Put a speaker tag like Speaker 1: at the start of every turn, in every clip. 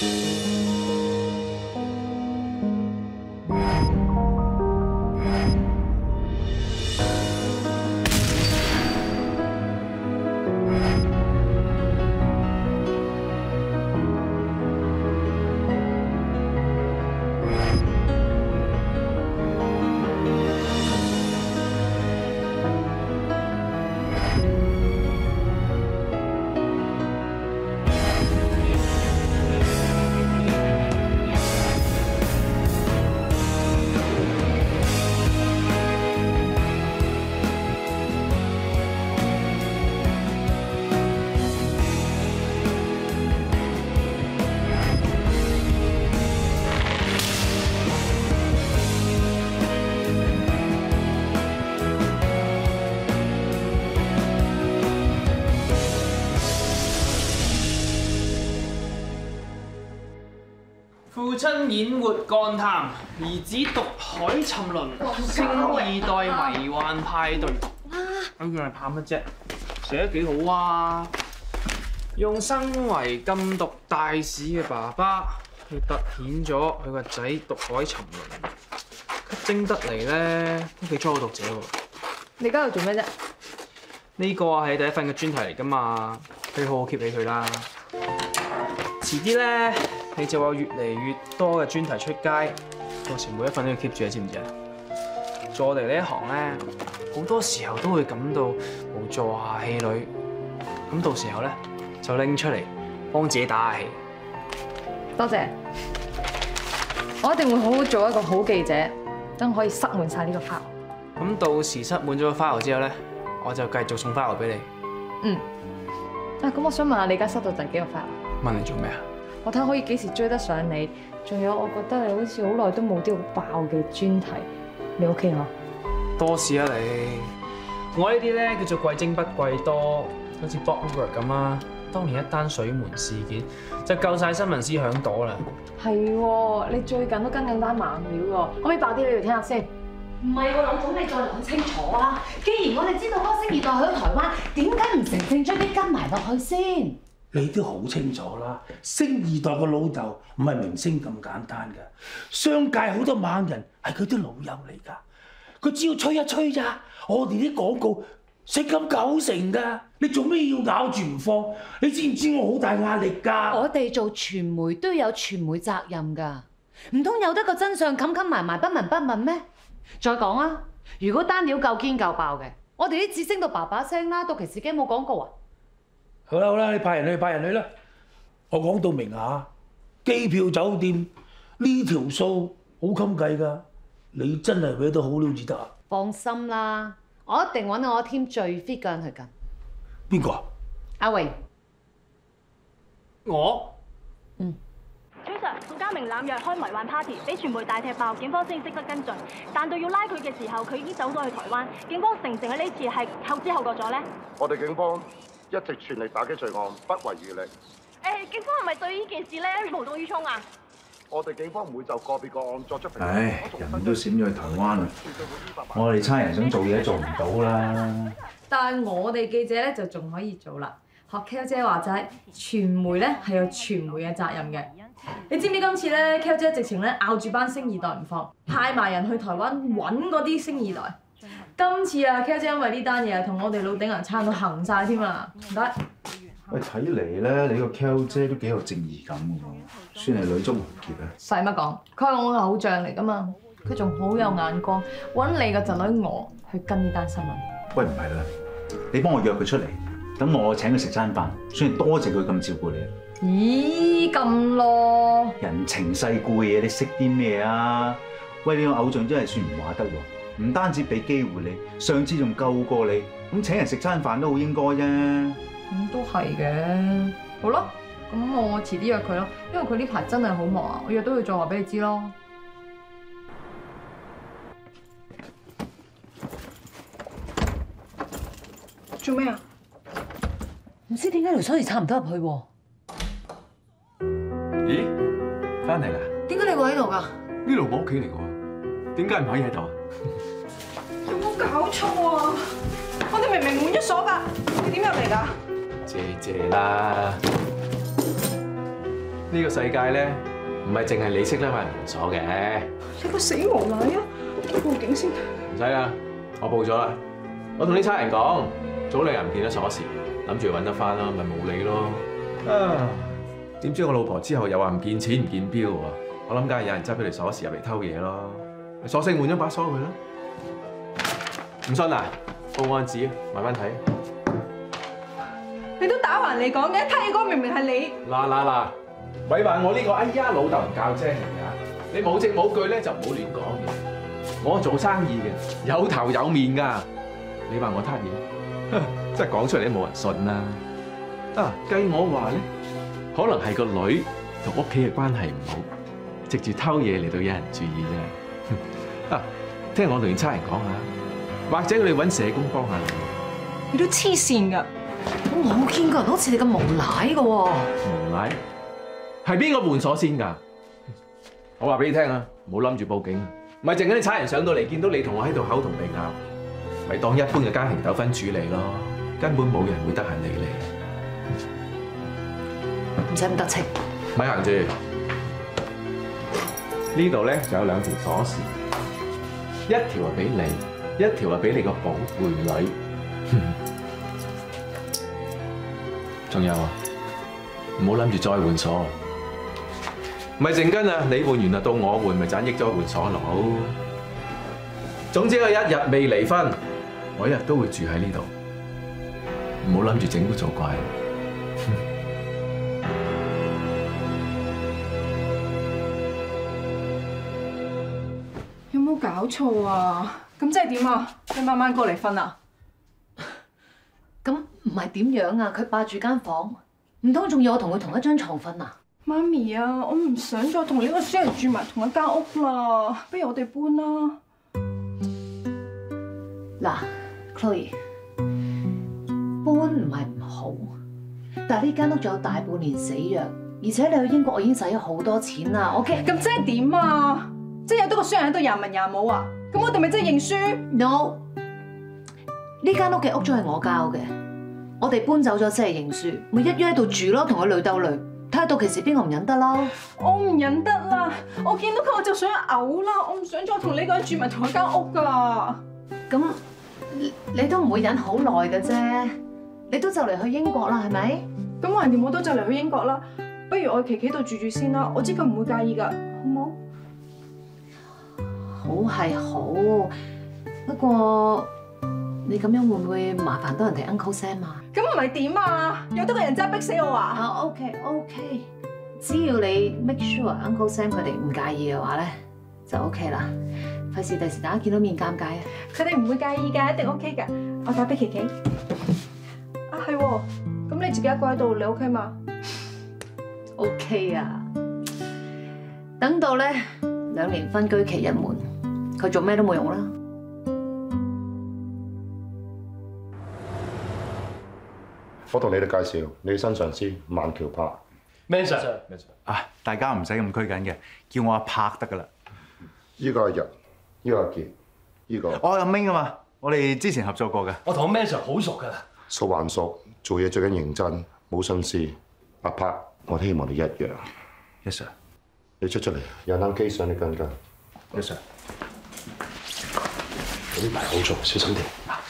Speaker 1: 父親演活幹探，兒子毒海沉淪，星二代迷幻派對。咁佢係怕乜啫？寫得幾好啊！用身為禁毒大使嘅爸爸去突顯咗佢個仔毒海沉淪，吸睛得嚟咧都幾初好讀者喎。
Speaker 2: 你而家喺度做咩啫？
Speaker 1: 呢個係第一份嘅專題嚟㗎嘛，你好好 keep 起佢啦。遲啲咧，你就有越嚟越多嘅專題出街，到時每一份都要 keep 住，知唔知啊？做我哋呢一行咧，好多時候都會感到無助啊、氣餒，咁到時候咧就拎出嚟幫自己打下氣。
Speaker 2: 多謝，我一定會好好做一個好記者，等可以塞滿晒呢個 file。
Speaker 1: 咁到時塞滿咗個 file 之後咧，我就繼續送 file 俾你。
Speaker 2: 嗯。咁我想問下你而家收到第幾個 file？ 問
Speaker 1: 你做咩啊？
Speaker 2: 我睇可以幾時追得上你，仲有我覺得你好似好耐都冇啲好爆嘅專題，你 OK 嗬？
Speaker 1: 多事啊你！我呢啲咧叫做貴精不貴多，好似 Bob Woodward 咁啊，當年一單水門事件就夠晒新聞思響朵啦。
Speaker 2: 係喎，你最近都跟緊單猛料喎，可唔可以爆啲俾佢聽下先？
Speaker 3: 唔係喎，老總你再諗清楚啊！既然我哋知道嗰個星二代去咗台灣，點解唔乘勝追擊跟埋落去先？
Speaker 4: 你都好清楚啦，星二代個老豆唔係明星咁簡單㗎，商界好多猛人係佢啲老友嚟㗎，佢只要吹一吹咋，我哋啲廣告食咁9成㗎，你做咩要咬住唔放？你知唔知我好大壓力㗎？
Speaker 3: 我哋做傳媒都有傳媒責任㗎，唔通有得個真相冚埋不聞不問咩？再講啊，如果單料夠堅夠爆嘅，我哋啲字升到叭叭聲啦，到期時驚冇廣告啊！
Speaker 4: 好啦，你派人去啦。我講到明啊，機票酒店呢條數好襟計㗎，你真係搲到好料至得啊！
Speaker 3: 放心啦，我一定揾我 team 最 fit 嘅人去跟。
Speaker 4: 邊個啊？
Speaker 3: 阿榮。
Speaker 1: 我？
Speaker 5: 崔 Sir， 宋家明濫藥開迷幻 party， 俾傳媒大踢爆，警方先識得跟進。但到要拉佢嘅時候，佢已經走咗去台灣。警方成唔成喺呢次係後知後覺咗咧？
Speaker 6: 我哋警方一直全力打擊罪案，不遺餘力。
Speaker 5: 警方係咪對呢件事咧無動於衷啊？
Speaker 6: 我哋警方唔會就個別個案作出評論。
Speaker 7: 唉，人都閃咗去台灣啦，我哋差人想做嘢做唔到啦。
Speaker 2: 但係我哋記者咧就仲可以做啦。學 Kel 姐話齋，傳媒咧係有傳媒嘅責任嘅。你知唔知今次咧 Kel 姐直情咧咬住班星二代唔放，派埋人去台灣揾嗰啲星二代。今次啊 Kel 姐因為呢單嘢同我哋老頂人撐到行晒添啊！唔該。
Speaker 7: 喂，睇嚟咧，你個 Kel 姐都幾有正義感嘅喎，算係女中豪傑啊！
Speaker 2: 使乜講？佢係我偶像嚟噶嘛，佢仲好有眼光，揾你個侄女我去跟呢單新聞。
Speaker 7: 喂，唔係啦，你幫我約佢出嚟，等我請佢食餐飯，算係多謝佢咁照顧你。
Speaker 2: 咦，咁咯？
Speaker 7: 人情世故嘅嘢，你識啲咩啊？喂，你個偶像真係算唔話得喎，唔單止俾機會你，上次仲救過你，咁請人食餐飯都好應該啫。
Speaker 2: 都係嘅。好咯，咁我遲啲約佢咯，因為佢呢排真係好忙啊，我約到佢再話俾你知咯。做咩啊？
Speaker 3: 唔知點解條鎖匙插唔到入去喎？
Speaker 8: 咦，翻嚟啦？
Speaker 3: 點解你會喺度㗎？
Speaker 8: 呢度我屋企嚟嘅喎，點解唔可以喺度啊？
Speaker 9: 有冇搞錯啊？我哋明明滿咗鎖㗎，你點入嚟㗎？
Speaker 8: 謝謝啦。
Speaker 10: 呢個世界咧，唔係淨係你識得埋門鎖嘅。
Speaker 9: 你個死無賴啊！報警先。
Speaker 10: 唔使啦，我報咗啦。我同啲差人講，早2日唔見咗鎖匙，諗住揾得翻啦，咪冇理咯。啊！點知我老婆之後又話唔見錢唔見錶喎，我諗梗係有人執佢條鎖匙入嚟偷嘢咯。索性換咗把鎖佢啦。唔信啊？報案紙，慢慢睇。
Speaker 9: 你都打橫嚟講嘅，睇嘢嗰個明明係你。
Speaker 10: 嗱，咪話我呢個哎呀老豆唔教精嚟㗎，你冇證冇據咧就唔好亂講嘢。我做生意嘅，有頭有面㗎。你話我撻嘢，真係講出嚟都冇人信啦。啊，計我話咧，可能係個女同屋企嘅關係唔好，藉住偷嘢嚟到引人注意啫。啊，聽我同差人講下，或者佢哋揾社工幫下你。
Speaker 9: 你都黐線㗎！
Speaker 3: 我冇見過人好似你咁無賴嘅喎。
Speaker 10: 無賴？係邊個換鎖先㗎？我話俾你聽啊，唔好諗住報警，唔係淨係啲差人上到嚟見到你同我喺度口同鼻拗，咪當一般嘅家庭糾紛處理咯，根本冇人會得閒理你。
Speaker 3: 唔使咁得戚。
Speaker 10: 咪行住，呢度咧就有2條鎖匙，一條係俾你，一條係俾你個寶貝女。仲有啊，唔好諗住再換鎖。唔係陣間啊，你換完啊，到我換，咪盞益咗換鎖佬。總之我1日未離婚，我1日都會住喺呢度。唔好諗住整蠱做怪。
Speaker 9: 有冇搞錯啊？咁即係點啊？你慢慢過嚟瞓啊？
Speaker 3: 咁唔係點樣啊？佢霸住間房，唔通仲要我同佢同一張床瞓啊？
Speaker 9: 媽咪啊，我唔想再同呢個衰人住埋同一間屋啦，不如我哋搬啦。
Speaker 3: 嗱 ，Chloe， 搬唔係唔好，但係呢間屋仲有大半年死約，而且你去英國我已經使咗好多錢啦。OK，
Speaker 9: 咁即係點啊？即係有多個衰人喺度廿文廿武啊？咁我哋咪即係認輸
Speaker 3: ？No， 呢間屋嘅屋租係我交嘅，我哋搬走咗先係認輸，咪一於喺度住咯，同佢累鬥累，睇下到期時邊個唔忍得咯。
Speaker 9: 我唔忍得啦！我見到佢我就想嘔啦！我唔想再同呢個人住埋同一間屋噶。
Speaker 3: 咁你都唔會忍好耐嘅啫，你都就嚟去英國啦，係咪？
Speaker 9: 咁橫掂我都就嚟去英國啦，不如我喺琪琪度住住先啦。我知佢唔會介意噶，好唔好？
Speaker 3: 好係好，不過你咁樣會唔會麻煩到人哋 Uncle Sam 啊？
Speaker 9: 咁唔係點啊？有得個人真係逼死我啊！
Speaker 3: 啊 OK， 只要你 make sure Uncle Sam 佢哋唔介意嘅話咧，就 OK 啦。費事第時大家見到面尷尬啊！
Speaker 9: 佢哋唔會介意㗎，一定 OK 㗎。我打俾琪琪。啊係喎，咁你自己一個喺度，你 OK 嘛
Speaker 3: ？OK 啊！等到咧2年分居期一滿，佢做咩都冇用啦。
Speaker 6: 我同你哋介紹，你新上司萬橋柏。
Speaker 7: 咩 Sir？啊，大家唔使咁拘謹嘅，叫我阿柏得噶啦。
Speaker 6: 呢個係日，呢個係傑，呢個。
Speaker 7: 我阿明啊嘛，我哋之前合作過嘅。
Speaker 4: 我同阿 Man Sir 好熟噶啦。
Speaker 6: 熟還熟，做嘢最緊認真，冇心思。阿柏，我希望你一樣。
Speaker 7: Yes Sir。
Speaker 6: 你出嚟，有單機上你跟跟。
Speaker 7: Yes Sir。
Speaker 6: 有啲唔係好做，小心啲。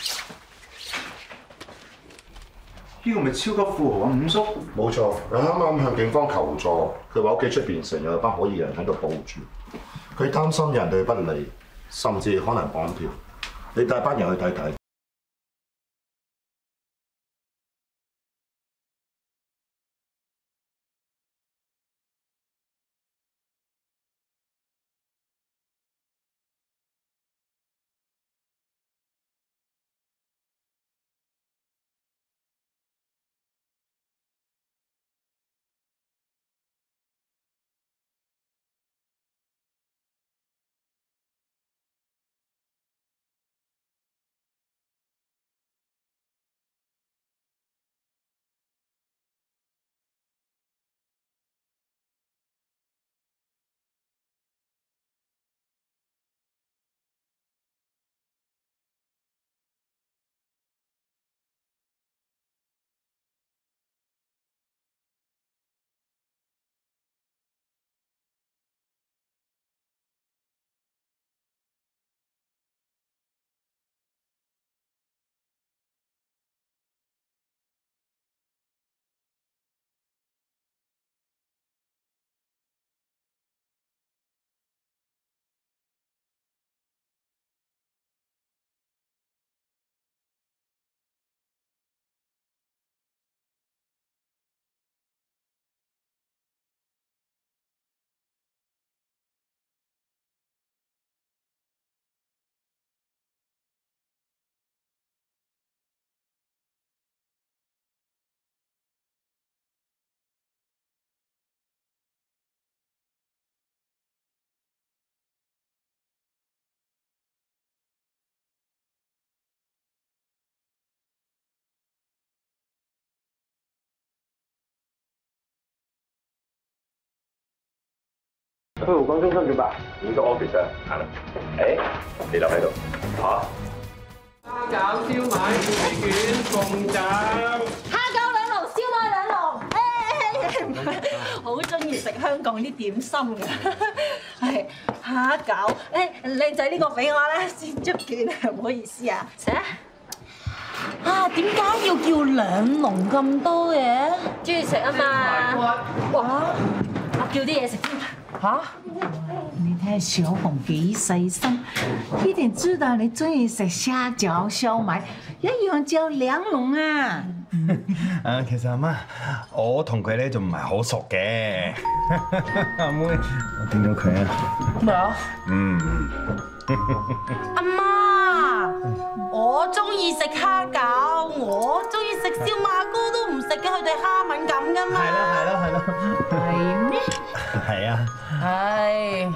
Speaker 7: 呢個咪超級富豪啊，五叔？
Speaker 6: 冇錯，佢啱啱向警方求助，佢話屋企出邊成日有班可疑人喺度報住，佢擔心有人對佢不利，甚至可能綁票。你帶班人去睇睇。
Speaker 1: 去湖港中心做吧。
Speaker 10: 呢個 office 啊，行啦。誒，你留喺度。嚇。
Speaker 1: 蝦餃、燒賣、魚卷、鳳爪。
Speaker 9: 蝦餃兩籠，燒賣兩籠。好中意食香港啲點心嘅。係蝦餃，靚仔呢個俾我啦，先捉卷，唔好意思啊，食啊！啊，點解要叫兩籠咁多嘅？中意食啊嘛！哇！我叫啲嘢食先。嚇！你睇下小紅幾細心，一定知道你中意食蝦餃、燒賣，一樣叫兩籠啊！
Speaker 11: 其實阿媽，我同佢咧就唔係好熟嘅。阿妹，我見到佢啊。
Speaker 2: 咩啊？
Speaker 9: 阿媽，我中意食蝦餃，我中意食燒賣，哥都唔食嘅，佢哋蝦敏感噶嘛。
Speaker 11: 係咯。
Speaker 9: 係咩？
Speaker 11: 係啊。
Speaker 9: 係。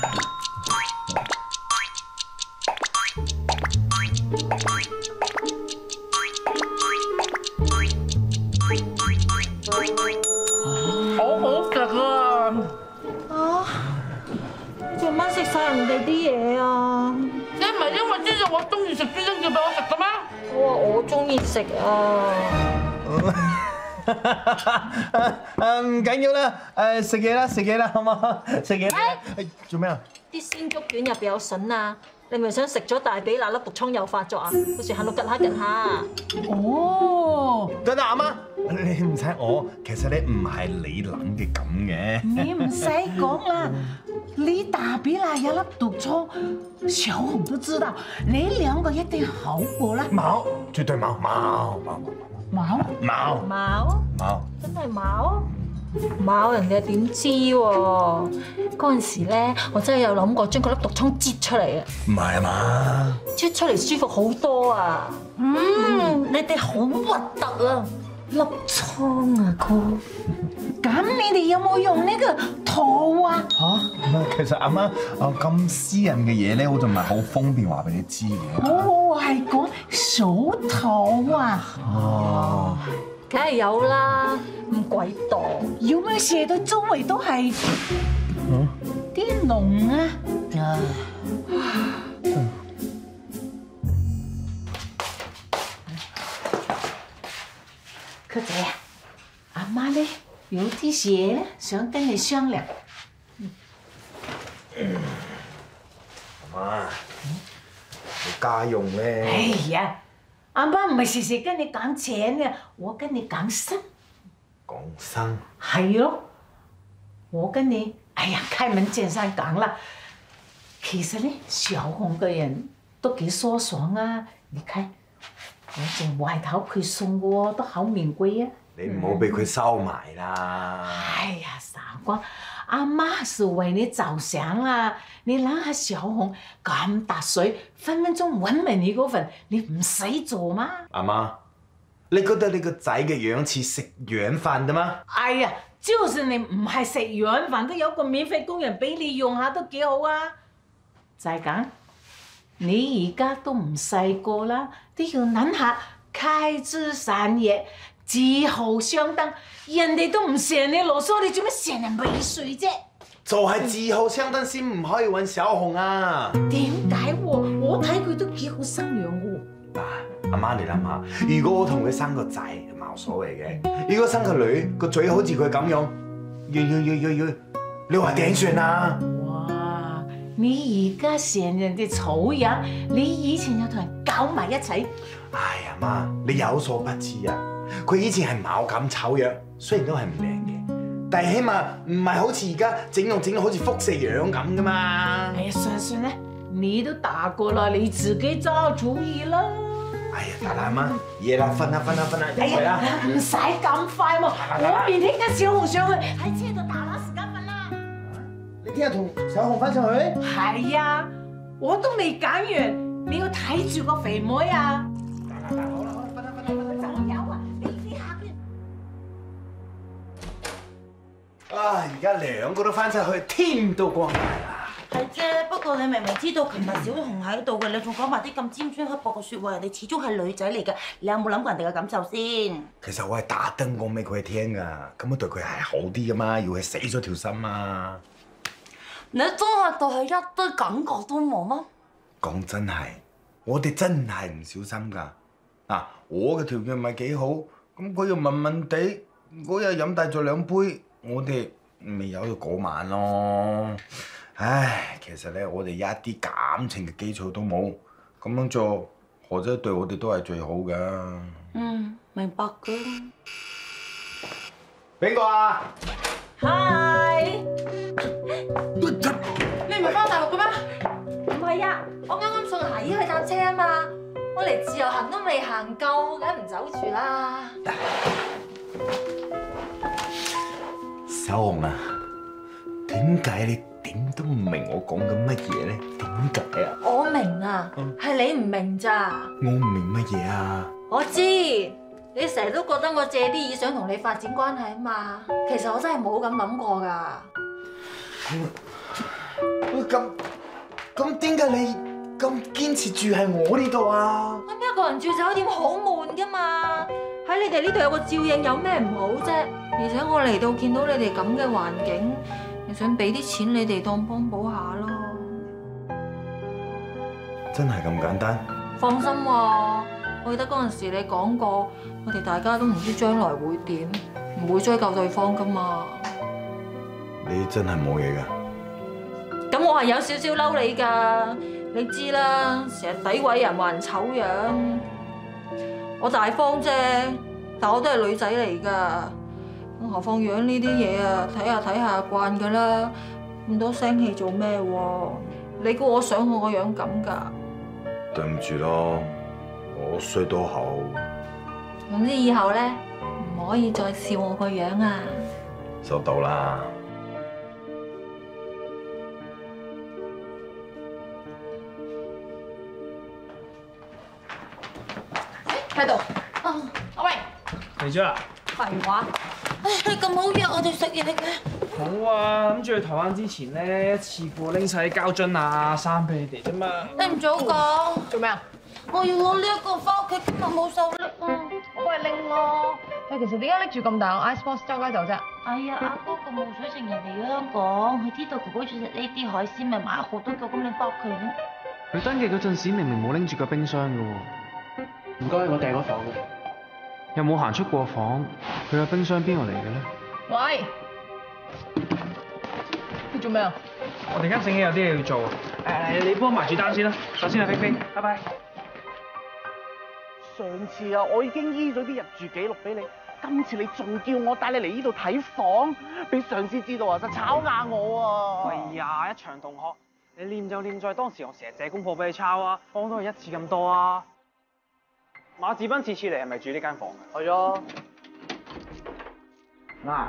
Speaker 2: 好好食啊！
Speaker 9: 啊！做乜食晒人哋啲嘢啊？
Speaker 2: 你唔係因為知道我中意食豬踭叫俾我食嘅咩？
Speaker 9: 我話我中意食啊！
Speaker 11: 唔緊要啦，食嘢啦，好嘛？食嘢。做咩啊？
Speaker 9: 啲鮮竹卷入邊有筍啊！你咪想食咗大髀那粒毒瘡又發作啊？到時行到趌下。哦！
Speaker 11: 等等，阿媽，你唔使我，其實你唔係你諗嘅咁嘅。
Speaker 9: 你唔使講啦，你大髀那有粒毒瘡，小紅都知道，你兩個一定好過啦。
Speaker 11: 冇，絕對冇。
Speaker 9: 真係冇，人哋點知喎？嗰陣時咧，我真係有諗過將嗰粒毒瘡擠出嚟啊！
Speaker 11: 唔係啊嘛，
Speaker 9: 擠出嚟舒服好多啊！你哋好核突啊！粒瘡啊，哥！咁你哋有冇用呢個圖啊？
Speaker 11: 嚇，其實阿媽，咁私人嘅嘢咧，我就唔係好方便話俾你知嘅。
Speaker 9: 我係講數圖啊！哦。梗係有啦，咁鬼多，有咩射到周圍都係啲龍啊！客仔啊，阿媽咧有啲事咧想跟你商量。
Speaker 11: 阿媽，你家用咧？
Speaker 9: 哎呀！阿媽唔係時時跟你講錢嘅，我跟你講心。
Speaker 11: 講心？
Speaker 9: 係咯，我跟你，哎呀，開門見山講啦。其實咧，小紅個人都幾疏爽啊！你睇，我件外套佢送嘅喎，都好名貴啊！
Speaker 11: 你唔好俾佢收埋啦。
Speaker 9: 哎呀，傻瓜！阿媽是為你着想啊！你諗下小紅咁大水，分分鐘揾埋你嗰份，你唔使做嗎？
Speaker 11: 阿媽，你覺得你個仔嘅樣似食軟飯的嗎？
Speaker 9: 哎呀，就算你唔係食軟飯，都有個免費工人俾你用下都幾好啊！就係咁，你而家都唔細個啦，都要諗下開枝散葉。志豪相登，人哋都唔成你囉嗦，你做咩成日尾水啫？
Speaker 11: 就係志豪相登先唔可以揾小紅啊！
Speaker 9: 點解喎？我睇佢都幾好生養喎。
Speaker 11: 嗱，阿媽你諗下，如果我同佢生個仔，冇所謂嘅；如果生個女，個嘴好似佢咁樣，你話點算啊？
Speaker 9: 哇！你而家成人哋醜樣，你以前有同人搞埋一齊。
Speaker 11: 哎呀媽，你有所不知啊！佢以前係冇咁醜樣，雖然都係唔靚嘅，但係起碼唔係好似而家整到好似輻射樣咁噶嘛。
Speaker 9: 哎呀，算啦，你都大個啦，你自己揸主意啦。
Speaker 11: 哎呀，大啦媽，夜啦，瞓啦，
Speaker 9: 哎呀，唔使咁快喎，我明天跟小紅上去喺車度大把時間瞓啦。
Speaker 11: 你聽日同小紅翻上去？
Speaker 9: 係啊，我都未揀完，你要睇住個肥妹啊！好啦，瞓啦。
Speaker 11: 啊！而家兩個都翻晒去，天都光埋啦。
Speaker 12: 係啫，不過你明明知道琴日小紅喺度嘅，你仲講埋啲咁尖酸刻薄嘅説話，人哋始終係女仔嚟嘅，你有冇諗過人哋嘅感受先？
Speaker 11: 其實我係打燈講俾佢聽㗎，咁樣對佢係好啲㗎嘛，要佢死咗條心啊！
Speaker 12: 你喺中學度係一堆感覺都冇乜？
Speaker 11: 講真係，我哋真係唔小心㗎。嗱，我嘅條件唔係幾好，咁佢又問問地，嗰日飲大咗2杯，我哋未有到嗰晚咯。唉，其實咧，我哋一啲感情嘅基礎都冇，咁樣做，何姐對我哋都係最好㗎。
Speaker 12: 明白㗎。
Speaker 11: 邊個啊？
Speaker 12: Hi，
Speaker 2: 你唔係翻大陸嘅咩？
Speaker 12: 唔係啊，我啱啱送阿姨去搭車啊嘛，我嚟自由行都未行夠，梗係唔走住啦。
Speaker 11: 小紅啊，點解你點都唔明我講緊乜嘢咧？點解啊？
Speaker 12: 我明啊，係你唔明咋。
Speaker 11: 我唔明乜嘢啊？
Speaker 12: 我知，你成日都覺得我借啲意想同你發展關係啊嘛，其實我真係冇咁諗過㗎。
Speaker 11: 咁點解你咁堅持住喺我呢度啊？
Speaker 12: 咁一個人住酒店好悶㗎嘛，喺你哋呢度有個照應有咩唔好啫？而且我嚟到見到你哋咁嘅環境，又想俾啲錢你哋當幫補下咯。
Speaker 11: 真係咁簡單？
Speaker 12: 放心喎，我記得嗰陣時你講過，我哋大家都唔知將來會點，唔會追究對方㗎嘛。
Speaker 11: 你真係冇嘢㗎？
Speaker 12: 咁我係有少少嬲你㗎，你知啦，成日詆毀人話人醜樣。我大方啫，但我都係女仔嚟㗎。何況樣呢啲嘢啊，睇下慣㗎啦，咁多聲氣做咩喎？你估我想我個樣咁㗎？
Speaker 11: 對唔住咯，我衰到口。
Speaker 12: 總之以後咧，唔可以再笑我個樣啊！
Speaker 11: 收到啦。
Speaker 2: 喺度。阿榮。
Speaker 1: 嚟咗啦。
Speaker 2: 廢話。
Speaker 12: 唉，你咁好約我哋食嘢嘅。
Speaker 1: 好啊，諗住去台灣之前咧，一次過拎晒啲膠樽啊、衫俾你哋啫嘛。
Speaker 12: 你唔早講。
Speaker 2: 做咩啊？
Speaker 12: 我要攞呢一個翻屋企，今日冇手拎啊！
Speaker 2: 我幫你拎咯。喂，其實點解拎住咁大個 ice box 周街走啫？
Speaker 12: 哎呀，阿哥咁冇水情人嚟香港，佢知道哥哥中意食呢啲海鮮，咪買好多個咁你幫佢咯。
Speaker 1: 佢登記嗰陣時明明冇拎住個冰箱嘅喎。唔該，我訂咗房嘅。有冇行出過房？佢個冰箱邊個嚟嘅咧？
Speaker 2: 喂，你做咩啊？
Speaker 1: 我突然間醒起有啲嘢要做。你幫我埋住單先啦。首先係冰冰，拜拜。
Speaker 13: 上次啊，我已經醫咗啲入住記錄俾你，今次你仲叫我帶你嚟呢度睇房，俾上司知道啊，就炒硬我啊！
Speaker 1: 哎呀，一場同學，你念就念在當時我成日借功課俾你抄啊，幫都係一次咁多啊。馬志斌次次嚟係咪住呢間房啊？
Speaker 13: 係啊。
Speaker 1: 嗱。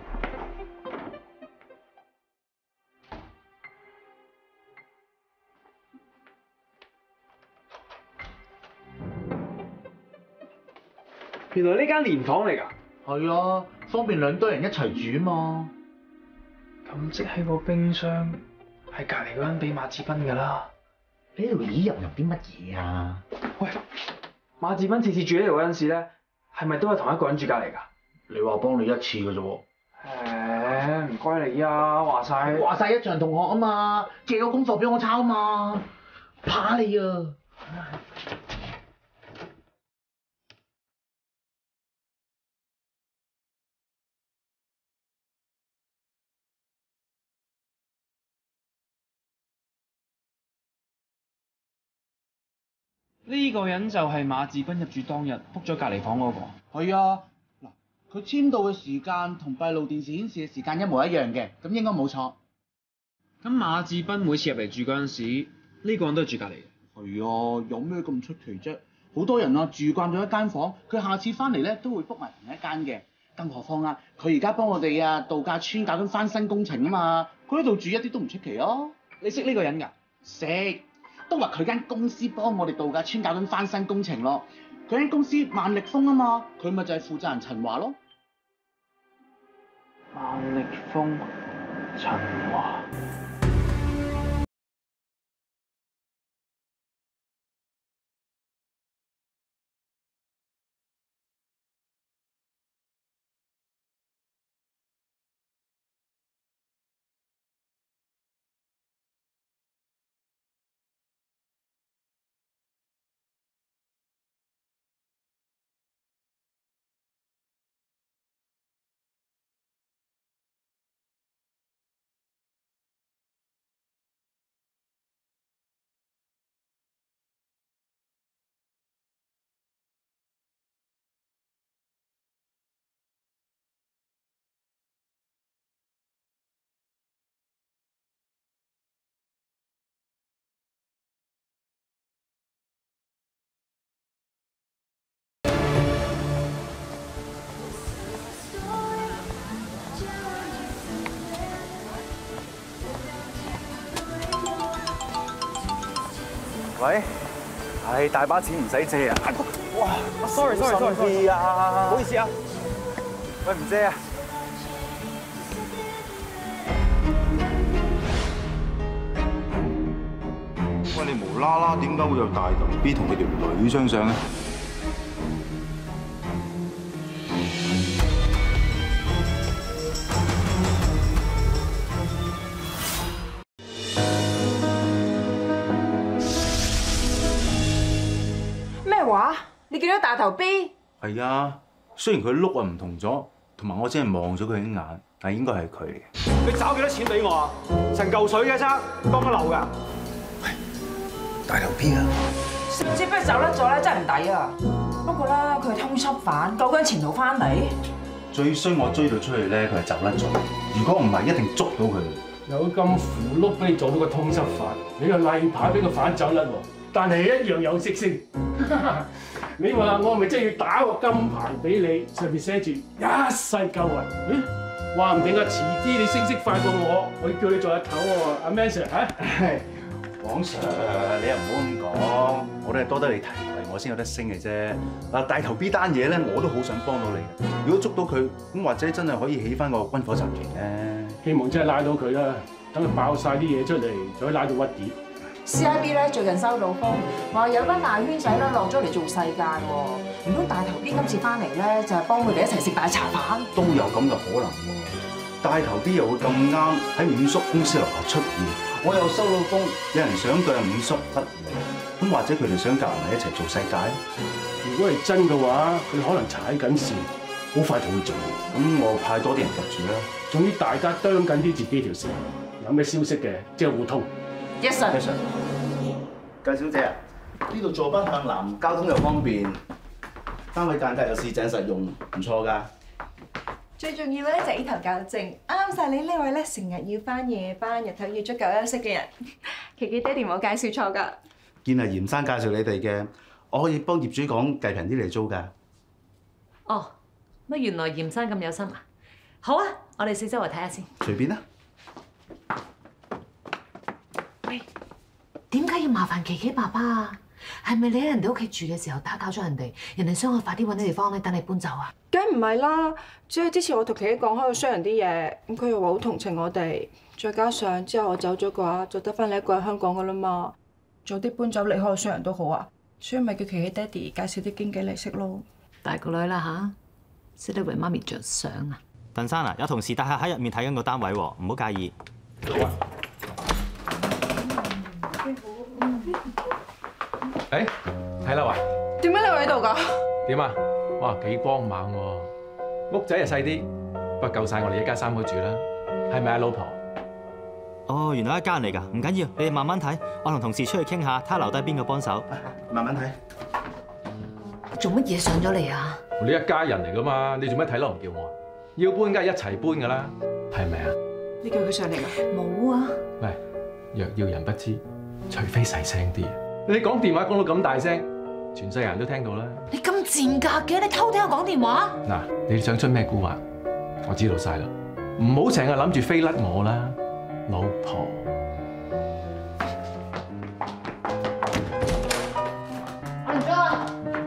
Speaker 1: 原來呢間連房嚟㗎。
Speaker 13: 係啊，方便兩堆人一齊住嘛。
Speaker 1: 咁即係個冰箱係隔離嗰人俾馬志斌㗎啦。
Speaker 13: 呢條椅入啲乜嘢啊？
Speaker 1: 喂，馬志斌次次住呢度嗰陣時咧，係咪都係同一個人住隔離㗎？
Speaker 13: 你話幫你一次㗎啫喎。
Speaker 1: 唔該你啊，話晒
Speaker 13: 一場同學啊嘛，借個功課俾我抄嘛，怕你啊！
Speaker 1: 呢個人就係馬志斌入住當日 book 咗隔離房嗰個。
Speaker 13: 係啊，嗱，佢簽到嘅時間同閉路電視顯示嘅時間一模一樣嘅，咁應該冇錯。
Speaker 1: 咁馬志斌每次入嚟住嗰陣時，呢個人都係住隔離嘅。
Speaker 13: 係啊，有咩咁出奇啫？好多人啊住慣咗一間房，佢下次翻嚟咧都會 book 埋同一間嘅。更何況啊，佢而家幫我哋啊度假村搞緊翻新工程啊嘛，佢喺度住一啲都唔出奇啊。
Speaker 1: 你識呢個人㗎？
Speaker 13: 識。都話佢間公司幫我哋度假村搞緊翻新工程咯，佢間公司萬力豐啊嘛，佢咪就係負責人陳華咯。
Speaker 1: 萬力豐，陳華。
Speaker 7: 喂，唉，大把錢唔使借啊！哇
Speaker 1: ，sorry，
Speaker 7: 啊！
Speaker 1: 唔好意思啊。
Speaker 7: 喂，唔借啊！喂，你無啦啦點解會有大頭 B 同佢條女相上咧？
Speaker 2: 咩話？你見到大頭 B？
Speaker 7: 係啊，雖然佢碌啊唔同咗，同埋我只係望咗佢一眼，但係應該係佢嚟嘅。
Speaker 1: 你找幾多錢俾我啊？成嚿水嘅啫，當一流㗎。
Speaker 11: 大頭 B 啊！
Speaker 14: 唔知不如走甩咗咧，真係唔抵啊！不過咧，佢係通緝犯，救緊前途翻嚟。
Speaker 7: 最衰我追到出去咧，佢係走甩咗。如果唔係，一定捉到佢。
Speaker 4: 有咁符碌俾你做到個通緝犯，你個例牌俾個反走甩喎，但係一樣有色星。你話我係咪真係要打個金牌俾你，上面寫住一世救人？話唔定啊，遲啲你升職快過我要叫你做阿頭喎，阿 Man Sir 嚇。
Speaker 7: 黃 Sir， 你又唔好咁講，我都係多得你提攜我先有得升嘅啫。嗱，大頭 B 單嘢咧，我都好想幫到你嘅。如果捉到佢，咁或者真係可以起翻個軍火集團咧。
Speaker 4: 希望真係拉到佢啦，等佢爆晒啲嘢出嚟，就可以拉到屈點。
Speaker 14: CIB 咧最近收到風，話有班大圈仔咧落咗嚟做世界喎。唔通大頭 B 今次翻嚟咧，就係幫佢哋一齊食大茶飯？
Speaker 7: 都有咁嘅可能喎。大頭 B 又會咁啱喺五叔公司樓下出現，我又收到風，有人想對五叔不利，咁或者佢哋想夾埋一齊做世界？
Speaker 4: 如果係真嘅話，佢可能踩緊線，好快就會做。
Speaker 7: 咁我派多啲人及住啦。
Speaker 4: 總之大家啄緊啲自己條線，有咩消息嘅即係互通。
Speaker 14: Yes sir。
Speaker 7: Yes sir。計小姐啊，呢度坐北向南，交通又方便，單位間隔又市井實用，唔錯㗎。
Speaker 2: 最重要嘅咧就係呢頭校正，啱晒你呢位咧成日要翻夜班，日頭要足夠休息嘅人。琪琪爹哋冇介紹錯㗎。
Speaker 7: 見係嚴生介紹你哋嘅，我可以幫業主講計平啲嚟租㗎。
Speaker 3: 哦，乜原來嚴生咁有心啊！好啊，我哋四周圍睇下先。
Speaker 7: 隨便啦。
Speaker 3: 喂，點解要麻煩琪琪爸爸啊？係咪你喺人哋屋企住嘅時候打攪咗人哋？人哋想我快啲揾啲地方咧等你搬走啊？
Speaker 2: 梗唔係啦，只係之前我同琪琪講開個商人啲嘢，咁佢又話好同情我哋，再加上之後我走咗嘅話，就得翻你一個人香港噶啦嘛，早啲搬走離開個商人都好啊，所以咪叫琪琪爹哋介紹啲經紀嚟識咯。
Speaker 3: 大個女啦吓，識得為媽咪着想啊！
Speaker 15: 鄧生啊，有同事大客喺入面睇緊個單位喎，唔好介意。
Speaker 10: 好啊。誒，睇啦喂。
Speaker 2: 點解你會喺度㗎？
Speaker 10: 點啊？哇，幾光猛喎！屋仔又細啲，不過夠晒我哋一家三口住啦。係咪啊，老婆？
Speaker 15: 哦，原來一家人嚟㗎，唔緊要，你哋慢慢睇。我同同事出去傾下，睇下留低邊個幫手。
Speaker 7: 慢慢睇。
Speaker 3: 做乜嘢上咗嚟啊？
Speaker 10: 你一家人嚟㗎嘛，你做乜睇咯唔叫我啊？要搬梗係一齊搬㗎啦，係咪啊？
Speaker 2: 你叫佢上嚟㗎？
Speaker 3: 冇啊。
Speaker 10: 喂，若要人不知，除非細聲啲。你講電話講到咁大聲，全世界人都聽到啦。
Speaker 3: 你咁賤格嘅，你偷聽我講電話？
Speaker 10: 嗱，你想出咩蠱惑？我知道晒啦，唔好成日諗住飛甩我啦，老婆。
Speaker 2: 唔該。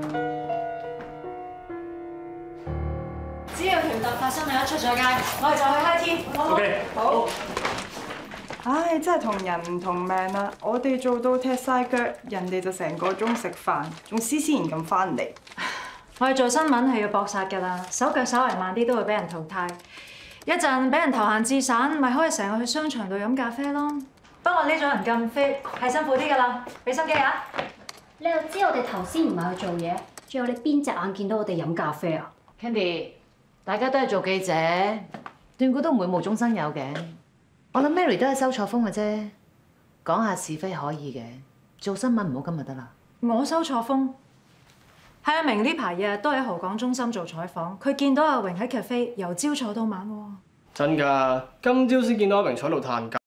Speaker 2: 只要條突發新聞一出咗街，我哋就去 high tea，好唔好？
Speaker 4: OK，
Speaker 2: 好。唉，真係同人唔同命啦！我哋做到踢晒腳，人哋就成個鐘食飯，仲斯斯然咁翻嚟。
Speaker 5: 我哋做新聞係要搏殺㗎啦，手腳稍為慢啲都會俾人淘汰。一陣俾人投閒置散，咪可以成日去商場度飲咖啡咯。不過呢種人咁 fit 係辛苦啲㗎啦，俾心機啊！
Speaker 16: 你又知我哋頭先唔係去做嘢，仲有你邊隻眼見到我哋飲咖啡啊
Speaker 3: Candy， 大家都係做記者，斷估都唔會無中生有嘅。我諗 Mary 都係收錯風嘅啫，講下是非可以嘅，做新聞唔好今日得啦。
Speaker 5: 我收錯風，係阿明呢排日日都喺豪港中心做採訪，佢見到阿榮喺 cafe 由朝坐到晚喎。
Speaker 1: 真㗎，今朝先見到阿榮坐喺度嘆價。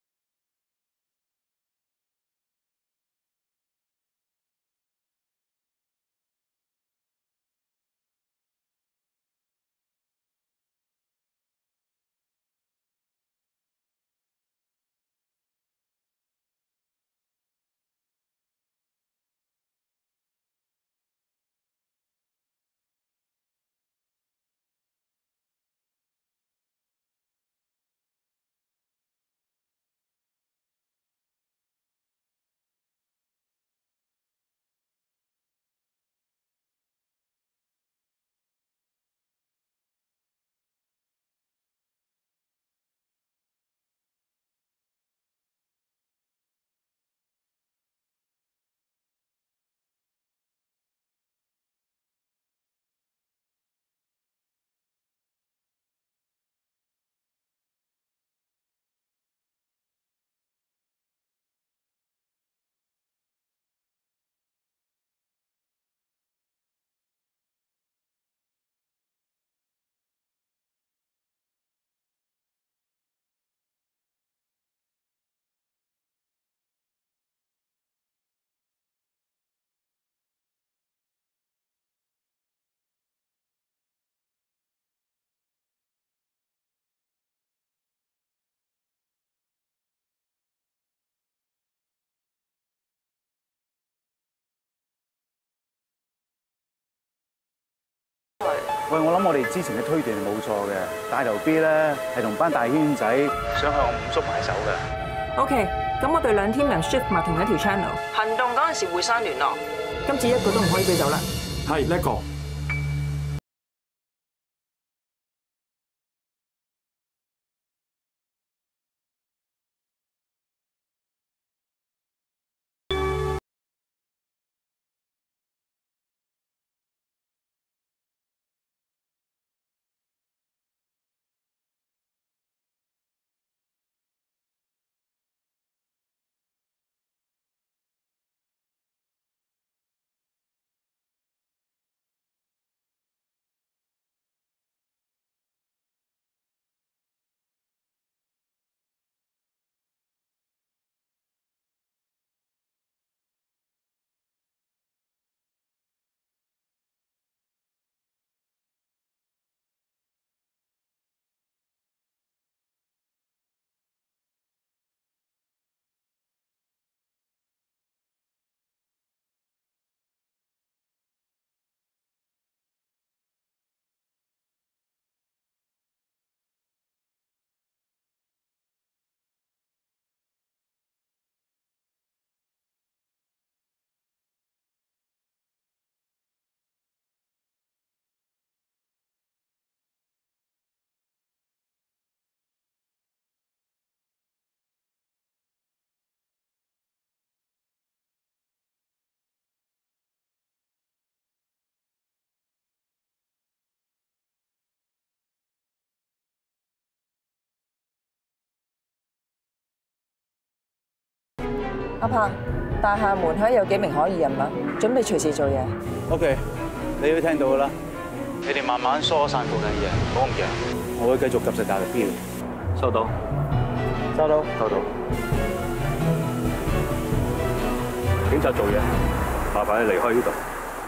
Speaker 7: 喂，我諗我哋之前嘅推斷係冇錯嘅，大頭 B 咧係同班大圈仔想向五叔埋手嘅。
Speaker 14: OK， 咁我哋2 team 人 shift 埋同一條 channel， 行動嗰陣時互相聯絡。今次一個都唔可以俾走啦。
Speaker 4: 係叻哥。
Speaker 14: 阿鵬，大廈門口有幾名可疑人物，準備隨時做嘢。
Speaker 7: OK， 你都聽到㗎啦，你哋慢慢疏散附近嘅人，講唔嘅，我會繼續及實大頭 B。收到，收到，收到。警察做嘢，麻煩你離開呢度。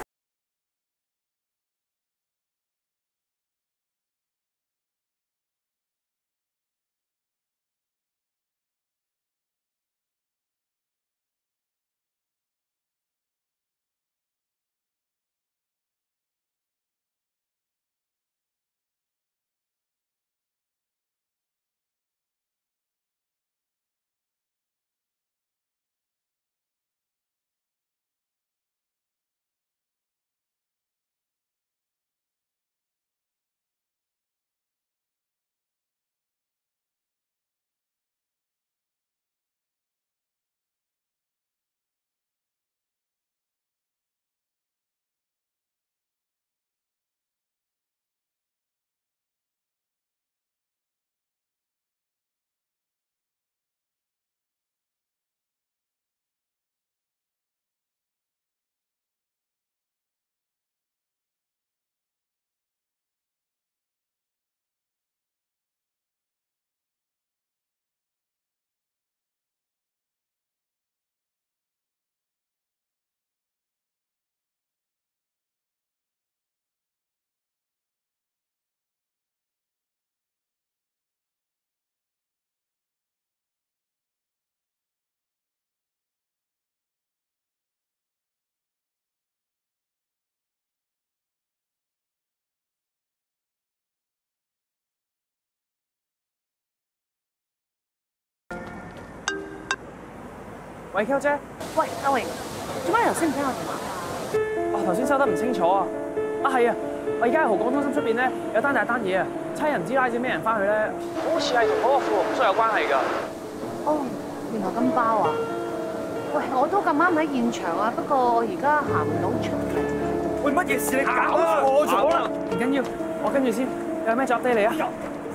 Speaker 1: 喂 ，Q 姐。
Speaker 3: 喂，阿榮，做咩頭先唔聽我電話？
Speaker 1: 我頭先收得唔清楚啊！係啊，我而家喺豪港中心出邊咧，有單大單嘢啊！差人唔知拉住咩人翻去咧，好似係同嗰個富豪叔有關係㗎。
Speaker 3: 哦，原來咁包啊！喂，我都咁啱喺現場啊，不過我而家行唔到出嚟。
Speaker 1: 喂，乜嘢事你搞錯咗啦？唔緊要，我跟住先，有咩就 update 你啊！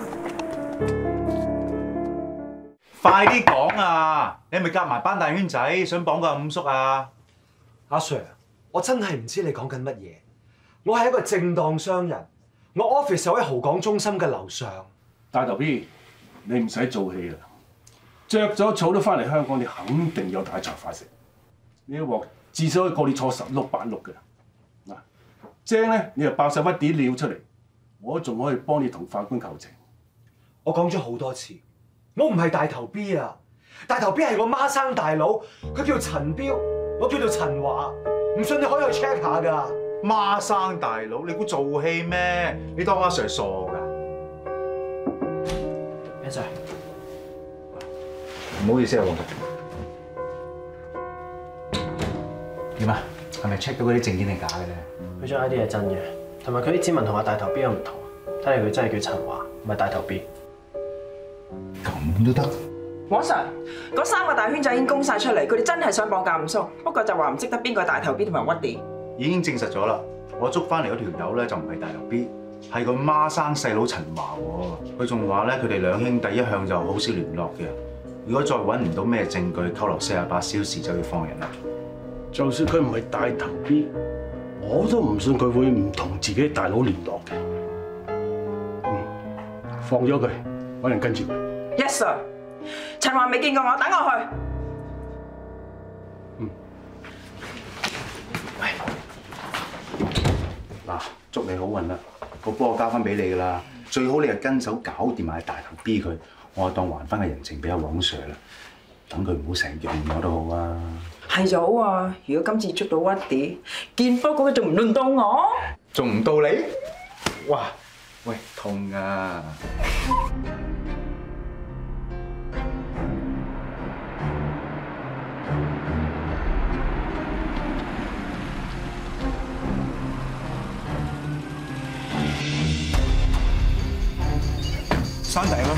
Speaker 7: 快啲講啊！你係咪夾埋班大圈仔，想綁個阿五叔啊？
Speaker 17: 阿 Sir， 我真係唔知你講緊乜嘢。我係一個正當商人，我 office 就喺豪港中心嘅樓上。
Speaker 4: 大頭 B， 你唔使做戲啦，着咗草都翻嚟香港，你肯定有大財快食。呢一鑊至少可以過你坐10碌8碌嘅。嗱，精咧你就爆晒乜啲料出嚟，我仲可以幫你同法官求情。
Speaker 17: 我講咗好多次。我唔係大頭 B 啊，大頭 B 係我孖生大佬，佢叫陳彪，我叫做陳華，唔信你可以去 check 下㗎。
Speaker 7: 孖生大佬，你估做戲咩？你當阿 Sir 傻㗎？
Speaker 1: 阿 Sir，
Speaker 7: 唔好意思啊，黃局。點啊？係咪 check 到嗰啲證件係假嘅咧？
Speaker 18: 佢張 ID 係真嘅，同埋佢啲指紋同阿大頭 B 有唔同，睇嚟佢真係叫陳華，唔係大頭 B。
Speaker 7: 咁都得？
Speaker 14: 黃 Sir， 嗰3個大圈仔已經供晒出嚟，佢哋真係想綁架吳叔，不過就話唔識得邊個係大頭 B 同埋 Woody。
Speaker 7: 已經證實咗啦，我捉翻嚟嗰條友咧就唔係大頭 B， 係佢孖生細佬陳華喎。佢仲話咧，佢哋兩兄弟一向就好少聯絡嘅。如果再揾唔到咩證據，扣留48小時就要放人啦。
Speaker 4: 就算佢唔係大頭 B， 我都唔信佢會唔同自己大佬聯絡嘅。放咗佢，揾人跟住佢。
Speaker 14: Yes sir， 陳華未見過我，等我去。
Speaker 7: 嗱，祝你好運啦！個波我交翻俾你㗎啦，最好你係跟手搞掂埋大頭 B 佢，我當還翻個人情俾阿黃 Sir 啦。等佢唔好成日用我都好啊。
Speaker 14: 係就好啊！如果今次捉到 Woody， 見波嗰個仲唔輪到我？
Speaker 7: 仲唔到你？哇！喂，痛啊！
Speaker 11: 山頂啊！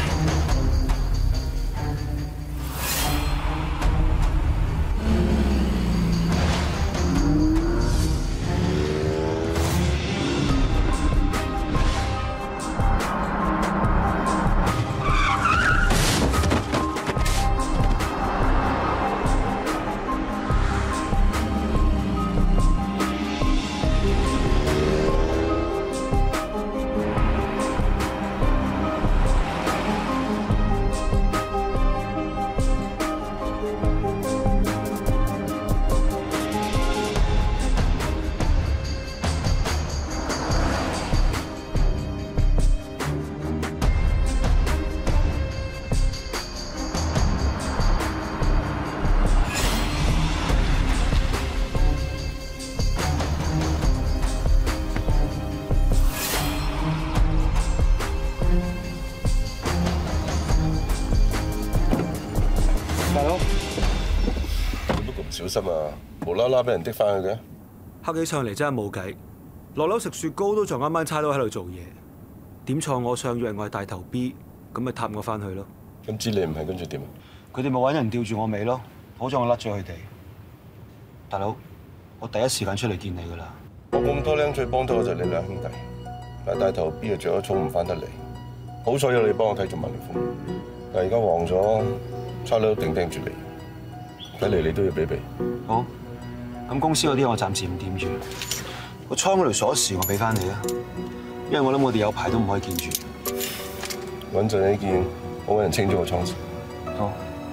Speaker 19: 小心啊！無啦啦俾人滴翻去嘅，
Speaker 17: 黑起上嚟真係冇計。落樓食雪糕都仲啱啱差佬喺度做嘢，點錯我相約我係大頭 B， 咁咪踏我翻去咯。
Speaker 19: 咁知你唔係跟住點啊？
Speaker 17: 佢哋咪揾人吊住我尾咯，好在我甩咗佢哋。大佬，我第一時間出嚟見你噶啦。
Speaker 19: 我咁多靚最幫到我就你兩兄弟，但係大頭 B 啊着咗草唔翻得嚟，好彩有你幫我睇住萬利豐。但係而家黃咗，差佬定盯住你。睇嚟你都要俾。
Speaker 17: 好，咁公司嗰啲我暫時唔掂住，個倉嗰條鎖匙我俾翻你啊，因為我諗我哋有排都唔可以見住。
Speaker 19: 穩陣呢件，我揾人清咗個倉先。
Speaker 17: 好。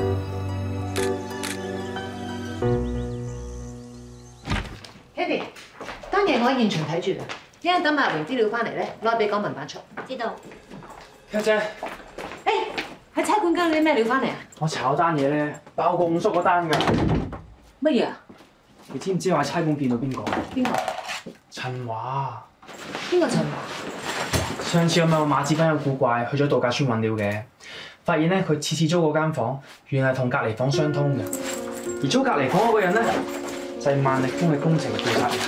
Speaker 3: Kitty， 單嘢我喺現場睇住㗎，一陣等埋榮資料翻嚟咧，攞俾港文辦出。知道。
Speaker 1: 家姐，
Speaker 3: 喺差館交咗啲咩料翻嚟啊？
Speaker 1: 我炒單嘢咧，爆過五叔嗰單㗎。
Speaker 3: 乜嘢啊？
Speaker 1: 你知唔知我喺差館見到邊個？
Speaker 3: 邊個？
Speaker 1: 陳華。
Speaker 3: 邊個陳華？
Speaker 1: 上次我咪話馬志斌有古怪，去咗度假村揾料嘅，發現咧佢次次租嗰間房，原來同隔離房相通嘅，而租隔離房嗰個人咧就係萬力豐嘅工程負責人。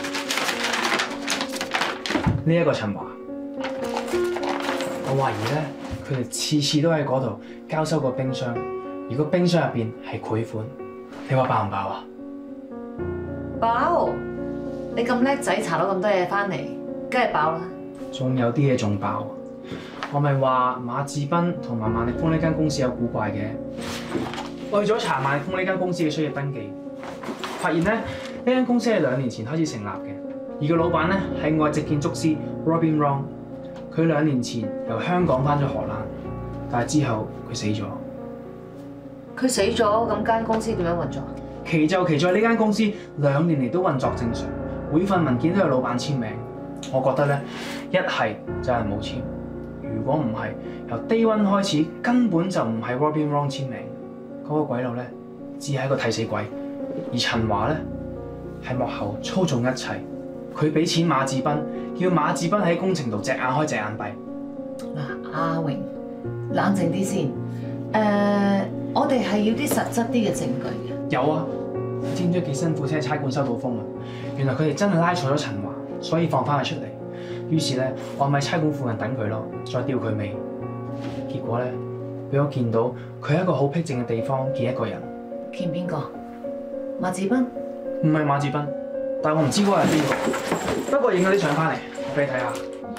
Speaker 1: 呢一個陳華，我懷疑咧。佢哋次次都喺嗰度交收個冰箱，而個冰箱入邊係賄款，你話爆唔爆啊？
Speaker 3: 爆！你咁叻仔，查到咁多嘢翻嚟，梗係爆啦！
Speaker 1: 仲有啲嘢仲爆，我咪話馬志斌同埋萬力豐呢間公司有古怪嘅，我去咗查萬力豐呢間公司嘅商業登記，發現咧呢間公司係2年前開始成立嘅，而個老闆咧係外籍建築師 Robin Wrong。佢2年前由香港翻咗荷蘭，但係之後佢死咗。
Speaker 3: 佢死咗，咁間公司點樣運作？
Speaker 1: 奇就奇在呢間公司2年嚟都運作正常，每份文件都有老闆簽名。我覺得咧，一係就係冇簽，如果唔係由 Day One 開始根本就唔係 Robin Wrong 簽名，嗰個鬼佬咧只係一個替死鬼，而陳華咧係幕後操縱一切， 佢俾錢馬志斌，叫馬志斌喺工程度隻眼開隻眼閉。
Speaker 3: 嗱，阿榮，冷靜啲先。我哋係要啲實質啲嘅證據嘅。
Speaker 1: 有啊，你知唔知幾辛苦先喺差館收到風啊？原來佢哋真係拉錯咗陳華，所以放翻佢出嚟。於是咧，我咪喺差館附近等佢咯，再吊佢尾。結果咧，俾我見到佢喺一個好僻靜嘅地方見一個人。
Speaker 3: 見邊個？馬志斌？
Speaker 1: 唔係馬志斌，但係我唔知嗰個係邊個。不過影咗啲相翻嚟，我俾你睇下。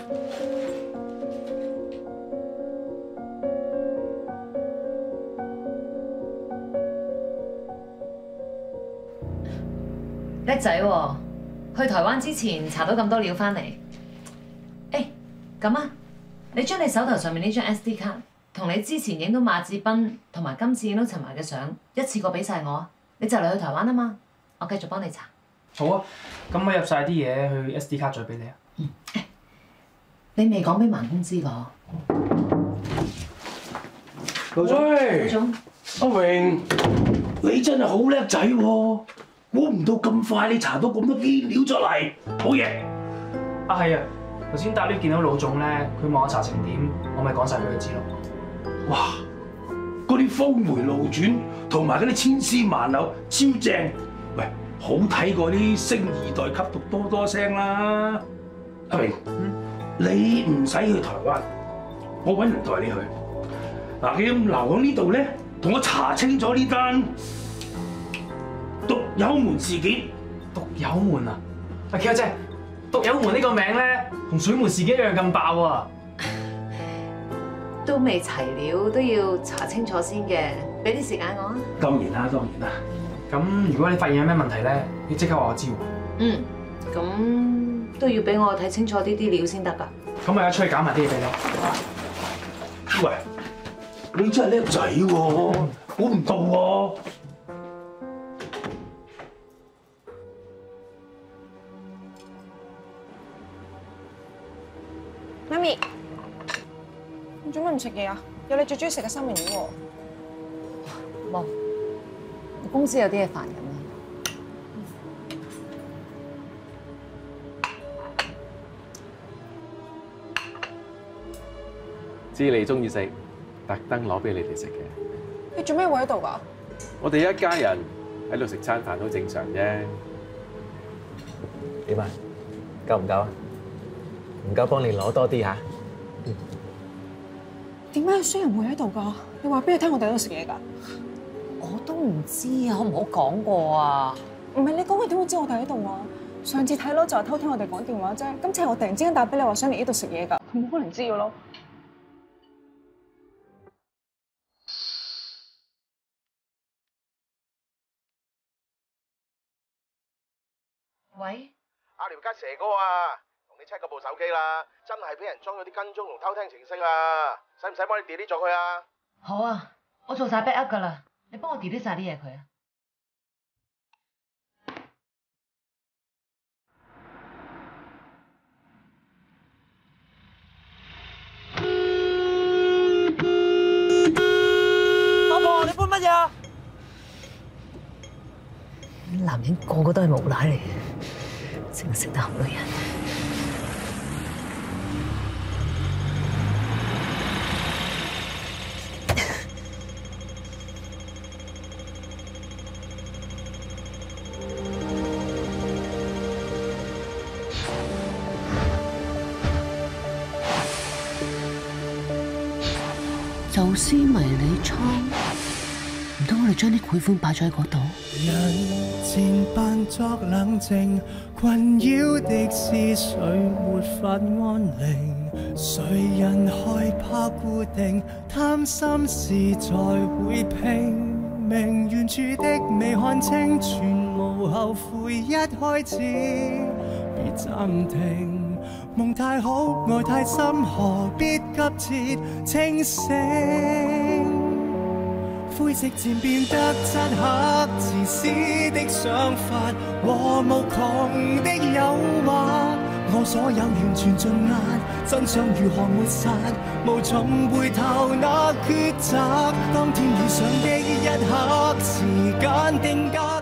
Speaker 3: 叻仔喎！去台灣之前查到咁多料翻嚟。誒，咁啊，你將你手頭上面呢張 SD 卡同你之前影到馬志斌同埋今次影到陳華嘅相一次過俾晒我啊！你就嚟去台灣啊嘛，我繼續幫你查。好啊，
Speaker 1: 咁我入晒啲嘢去 SD 卡再俾你啊。
Speaker 3: 你未講俾盲公知㗎？
Speaker 4: 老總，
Speaker 3: 老總，
Speaker 4: 阿榮，你真係好叻仔喎！估唔到咁快你查到咁多資料出嚟，好嘢！
Speaker 1: 啊係啊，頭先搭 lift 見到老總咧，佢問我查成點，我咪講晒俾佢知咯。
Speaker 4: 哇！嗰啲峰迴路轉同埋嗰啲千絲萬縷超正，喂，好睇過啲星二代吸毒多多聲啦！阿榮，你唔使去台灣，我揾人代你去。嗱，你咁留喺呢度咧，同我查清楚呢單毒友門事件。
Speaker 1: 毒友門啊！阿喬姐，毒友門呢個名咧，同水門事件一樣咁爆啊！
Speaker 3: 都未齊料，都要查清楚先嘅，俾啲時間我啊。
Speaker 4: 當然啦，當然啦。
Speaker 1: 咁如果你發現有咩問題咧，要即刻話我知喎。
Speaker 3: 嗯，咁都要俾我睇清楚呢啲料先得㗎。
Speaker 1: 咁我而家出去搞埋啲嘢俾
Speaker 4: 你。喂，你真係叻仔喎，估唔到喎。
Speaker 20: 媽咪，你做乜唔食嘢啊？有你最中意食嘅三文魚喎。
Speaker 3: 冇，我公司有啲嘢煩人啊。
Speaker 10: 知你中意食，特登攞俾你哋食嘅。
Speaker 20: 你做咩會喺度㗎？
Speaker 10: 我哋一家人喺度食餐飯都正常啫。
Speaker 18: 點啊？夠唔夠啊？唔夠幫你攞多啲嚇。
Speaker 20: 點解有衰人會喺度㗎？你話俾佢聽，我哋喺度食嘢㗎。
Speaker 3: 我都唔知啊，好唔好講過啊？
Speaker 20: 唔係你講，佢點會知我哋喺度啊？上次睇咯就係偷聽我哋講電話啫，今次係我突然之間打俾你話想嚟呢度食嘢㗎，佢冇可能知㗎咯。
Speaker 3: 喂，
Speaker 21: 阿廖家蛇哥啊！同你 check 嗰部手機啦，真係俾人裝咗啲跟蹤同偷聽程式啊！使唔使幫你 delete 咗佢啊？
Speaker 3: 好啊，我做晒 backup 㗎啦，你幫我 delete 晒啲嘢佢啊。
Speaker 9: 老婆，你搬乜嘢啊？
Speaker 3: 男人個個都係無賴嚟嘅，淨係識得含女人。
Speaker 22: 走私迷你倉，唔通我哋將啲賄款擺咗喺嗰度？
Speaker 23: 人漸扮作冷靜，困擾的思緒沒法安寧。誰人害怕固定，貪心事才會拼命。遠處的未看清，全無後悔，一開始別暫停。夢太好，愛太深，何必急切清醒？灰色漸變得漆黑，自私的想法和無窮的誘惑，我所有完全盡壓，真相如何抹殺，無從回頭那抉擇。當天遇上的一刻，時間定格。